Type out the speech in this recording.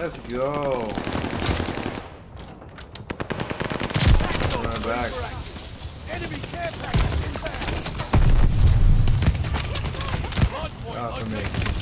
Let's go. Run back. Enemy care package inbound. Out for me.